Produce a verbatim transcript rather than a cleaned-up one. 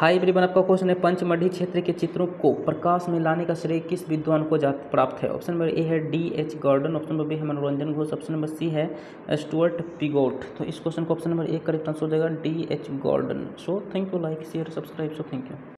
High everyone, आपका question है पंचमढ़ी क्षेत्र के चित्रों को प्रकाश में लाने का श्रेय किस विद्वान को जा प्राप्त है। ऑप्शन नंबर ए है D H Gordon, option number B है Manoranjan Ghosh, option number C है स्टुअर्ट पिगोट। तो इस क्वेश्चन को option number A correct answer हो जाएगा D H Gordon. So thank you, like share subscribe. So thank you.